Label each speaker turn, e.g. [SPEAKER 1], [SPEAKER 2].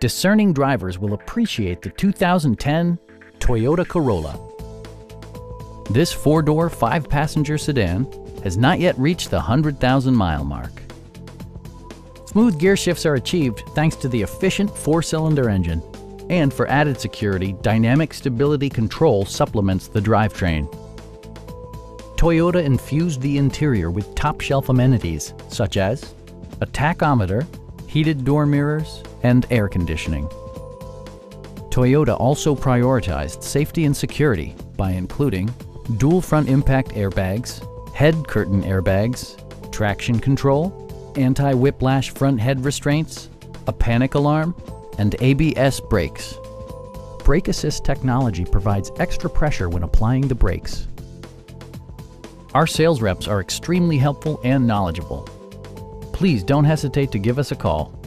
[SPEAKER 1] Discerning drivers will appreciate the 2010 Toyota Corolla. This four-door, five-passenger sedan has not yet reached the 100,000-mile mark. Smooth gear shifts are achieved thanks to the efficient four-cylinder engine. And for added security, dynamic stability control supplements the drivetrain. Toyota infused the interior with top-shelf amenities such as a tachometer, heated door mirrors, and air conditioning. Toyota also prioritized safety and security by including dual front impact airbags, head curtain airbags, traction control, anti-whiplash front head restraints, a panic alarm, and ABS brakes. Brake assist technology provides extra pressure when applying the brakes. Our sales reps are extremely helpful and knowledgeable. Please don't hesitate to give us a call.